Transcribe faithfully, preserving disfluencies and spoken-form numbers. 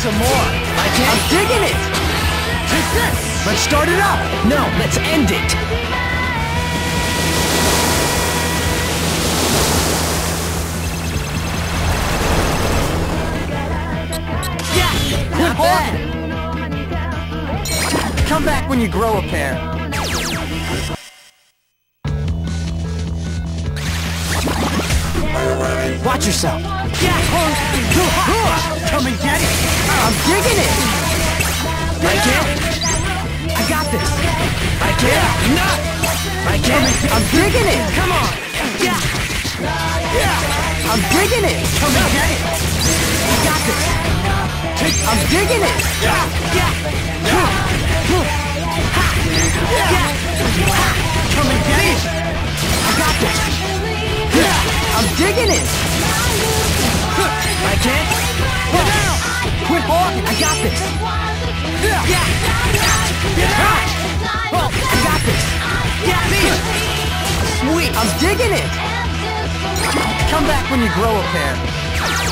some more. I can't. I'm digging it. Take this. Let's start it up. No, let's end it. Yeah, not bad. Come back when you grow a pair. Watch yourself. Yeah. Come and get it. I'm digging it. I can. I got this. I can. Not. I can. I'm digging it. Come on. Yeah. Yeah. I'm digging it. Come and get it. I got this. I'm digging it. Yeah. Yeah. Yeah. Come and get it. I got this. Yeah. I'm digging it. I can't. Put down. Quit hogging. I got this. Yeah. Yeah. Oh, I got this. Yeah. Sweet. I'm digging it. Come back when you grow a pair.